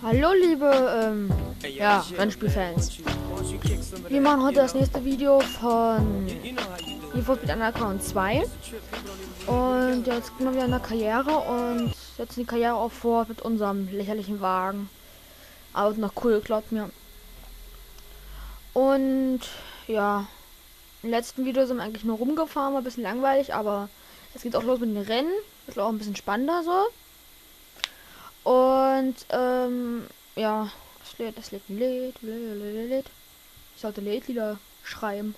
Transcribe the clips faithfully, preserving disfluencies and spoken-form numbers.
Hallo liebe ähm, ja, Rennspielfans. Wir machen heute das nächste Video von Need for Speed Underground zwei. Und jetzt sind wir wieder in der Karriere und setzen die Karriere auch fort mit unserem lächerlichen Wagen. Aber noch cool, glaubt mir. Und ja, im letzten Video sind wir eigentlich nur rumgefahren, war ein bisschen langweilig, aber jetzt geht auch los mit den Rennen. Ist auch ein bisschen spannender so. Und ähm, ja, das lädt, das lädt, lädt, lädt, lädt. Ich sollte Lädlieder schreiben.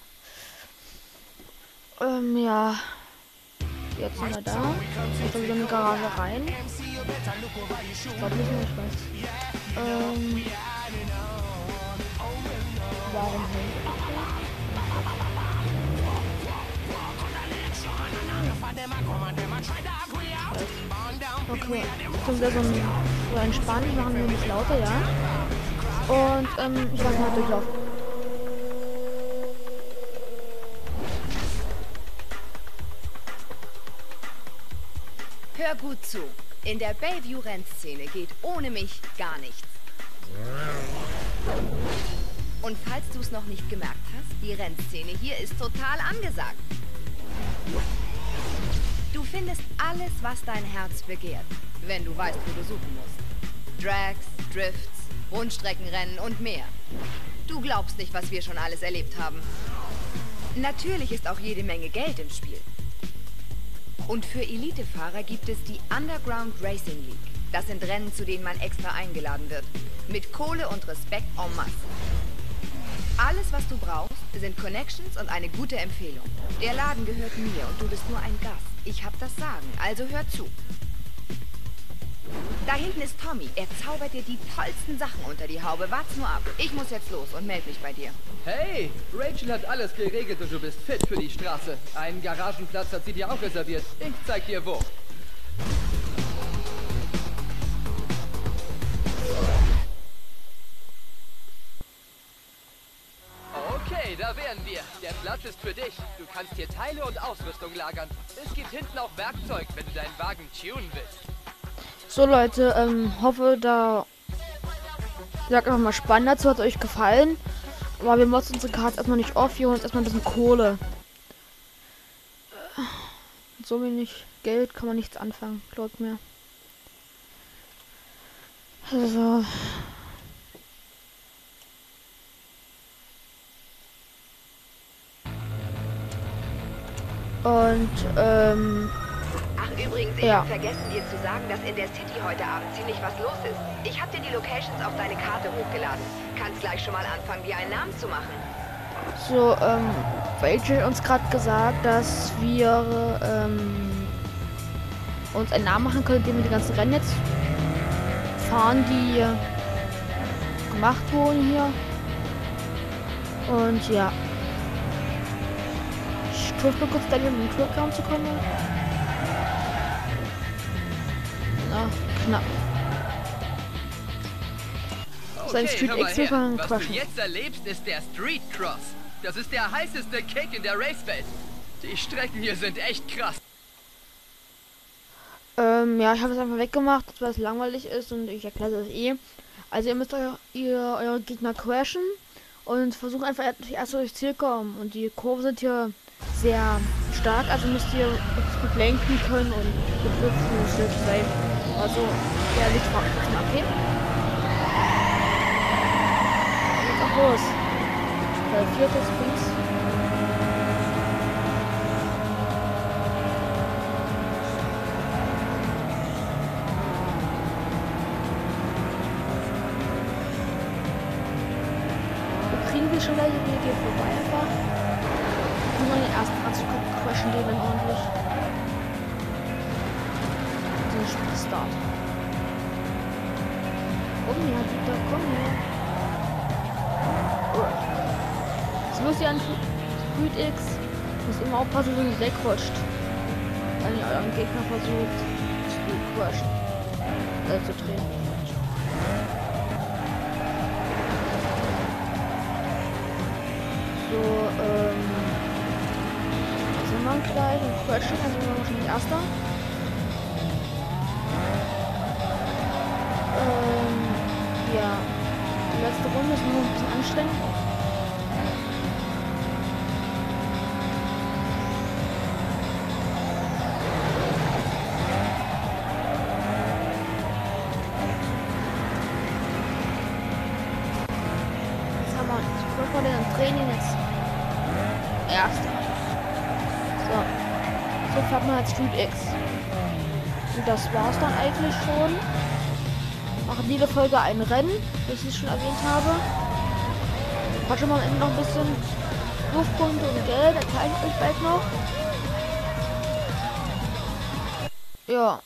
Ähm, ja. Jetzt sind wir da. Ich da wieder in die Garage rein. Ich glaube nicht mehr, ich weiß. Ähm. Warum nicht? Okay, jetzt sind wir so, ein, so entspannt, machen wir ein bisschen lauter, ja. Und ähm, ich lasse mal durchlaufen. Hör gut zu. In der Bayview-Rennszene geht ohne mich gar nichts. Und falls du es noch nicht gemerkt hast, die Rennszene hier ist total angesagt. Du findest alles, was dein Herz begehrt, wenn du weißt, wo du suchen musst. Drags, Drifts, Rundstreckenrennen und mehr. Du glaubst nicht, was wir schon alles erlebt haben. Natürlich ist auch jede Menge Geld im Spiel. Und für Elitefahrer gibt es die Underground Racing League. Das sind Rennen, zu denen man extra eingeladen wird. Mit Kohle und Respekt en masse. Alles, was du brauchst, sind Connections und eine gute Empfehlung. Der Laden gehört mir und du bist nur ein Gast. Ich hab das Sagen, also hör zu. Da hinten ist Tommy. Er zaubert dir die tollsten Sachen unter die Haube. Wart's nur ab. Ich muss jetzt los und melde mich bei dir. Hey, Rachel hat alles geregelt und du bist fit für die Straße. Einen Garagenplatz hat sie dir auch reserviert. Ich zeig dir wo. Okay, da wären wir. Der Platz ist für dich. Du kannst hier Teile und Ausrüstung lagern. Es gibt hinten auch Werkzeug, wenn du deinen Wagen tunen willst. So Leute, ähm, hoffe da sagt einfach mal spannend dazu, hat es euch gefallen. Aber wir motzen unsere Karte erstmal nicht auf, wir holen uns erstmal ein bisschen Kohle. Mit so wenig Geld kann man nichts anfangen, glaubt mir. Also. Und, ähm. Ach übrigens, ich Ja. habe vergessen dir zu sagen, dass in der City heute Abend ziemlich was los ist. Ich habe dir die Locations auf deine Karte hochgeladen. Kannst gleich schon mal anfangen, dir einen Namen zu machen. So, ähm, Rachel hat uns gerade gesagt, dass wir ähm, uns einen Namen machen können, indem wir die ganzen Rennen jetzt fahren, die gemacht wurden hier. Und ja. Ich tue mal kurz da in den Clubraum zu kommen. Na, knapp. Sein Street hör mal X her. von Was du Quatschen. jetzt erlebst, ist der Street Cross. Das ist der heißeste Kick in der Racewelt. Die Strecken hier sind echt krass. Ähm, ja, ich habe es einfach weggemacht, weil es langweilig ist und ich erkläre das eh. Also ihr müsst euer, ihr, eure Gegner crashen und versucht einfach erst durchs Ziel kommen. Und die Kurven sind hier sehr stark, also müsst ihr gut lenken können und gut driften sein. Also, ja, nicht fragen, okay? Jetzt auch los. Äh, viertes Prinz. Wir kriegen wir schon welche, wir gehen vorbei einfach. Nur mal den ersten anzukommen, crashen den dann ordentlich. Den Spielstart. Komm her, Dieter, komm her. Jetzt müsst ihr an Speed X. Muss immer aufpassen, dass ihr nicht wegrutscht. Wenn ihr euren Gegner versucht zu crashen. Äh, zu drehen. So, ähm. sind wir gleich und crashen, also sind wir wahrscheinlich erster. Ähm, letzte Runde ist nur ein bisschen anstrengend. Jetzt haben wir uns vor dem Training jetzt erster. So. So fährt man als Street X. Und das war's dann eigentlich schon. Machen jede Folge ein Rennen, das ich schon erwähnt habe. Hat schon mal am Ende noch ein bisschen Luftpunkte und Geld, erteile ich euch bald noch. Ja.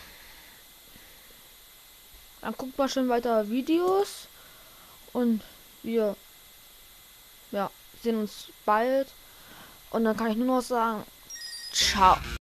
Dann guckt mal schon weiter Videos. Und wir ja, sehen uns bald. Und dann kann ich nur noch sagen, ciao.